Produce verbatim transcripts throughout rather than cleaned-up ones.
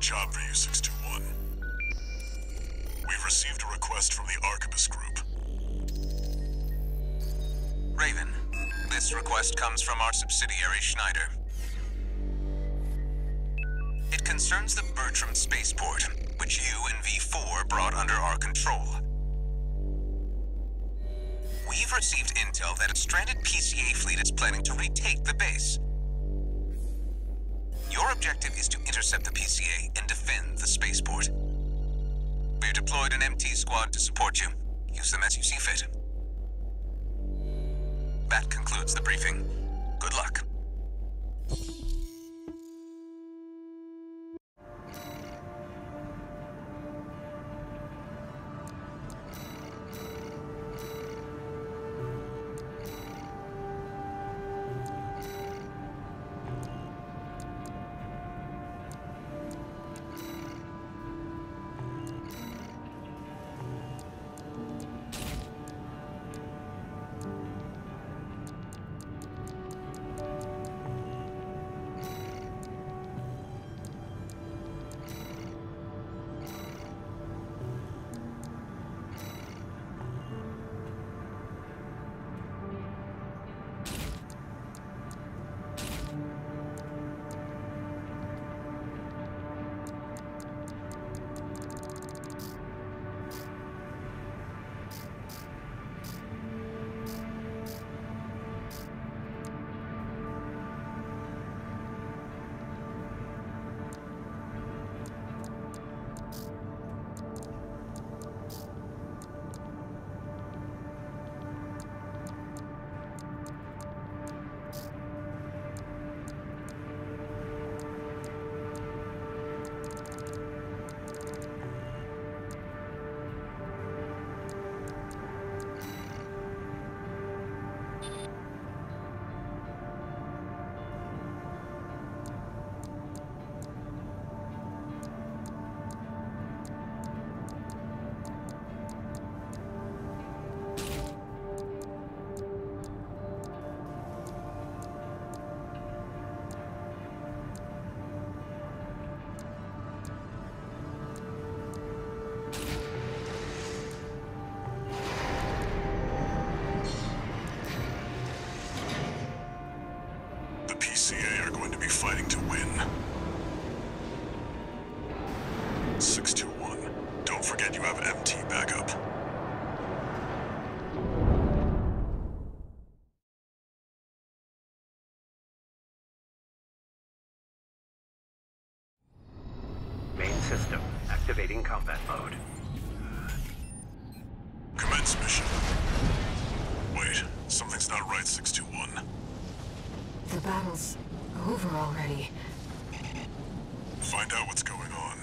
job for you, six two one. We've received a request from the Arquebus Group. Raven, this request comes from our subsidiary Schneider. It concerns the Bertram Spaceport, which you and V four brought under our control. We've received intel that a stranded P C A fleet is planning to retake the base. Your objective is to intercept the P C A and defend the spaceport. We've deployed an M T squad to support you. Use them as you see fit. That concludes the briefing. Good luck. A C V I are going to be fighting to win. six two one, don't forget you have M T backup. Main system, activating combat mode. Commence mission. Wait, something's not right, six two one. The battle's over already. Find out what's going on.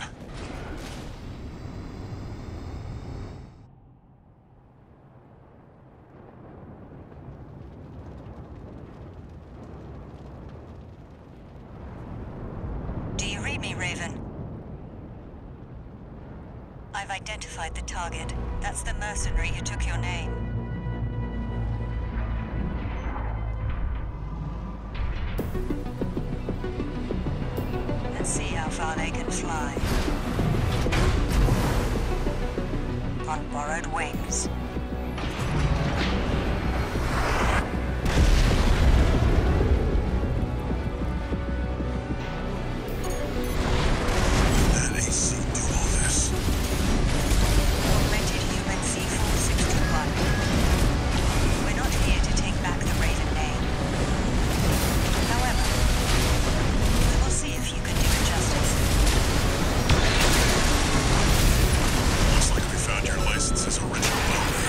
Do you read me, Raven? I've identified the target. That's the mercenary who took your name. Let's see how far they can fly. On borrowed wings. That A C do all this. Augmented human C four sixty-one. We're not here to take back the Raven name. However, we will see if you can do it justice. Looks like we found your license's original owner.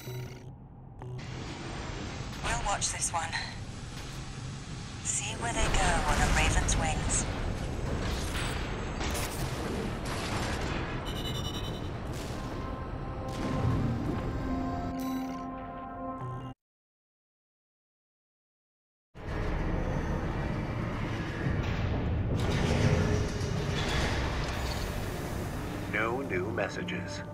We'll watch this one. See where they go on a raven's wings. No new messages.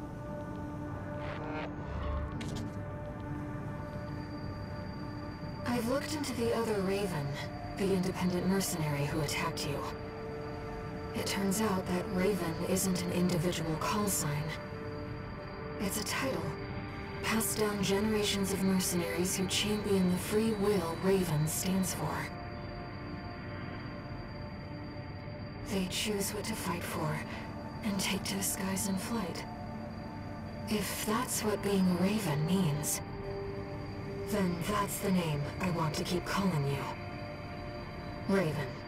I've looked into the other Raven, the independent mercenary who attacked you. It turns out that Raven isn't an individual call sign. It's a title, passed down generations of mercenaries who champion the free will Raven stands for. They choose what to fight for, and take to the skies in flight. If that's what being a Raven means, then that's the name I want to keep calling you. Raven.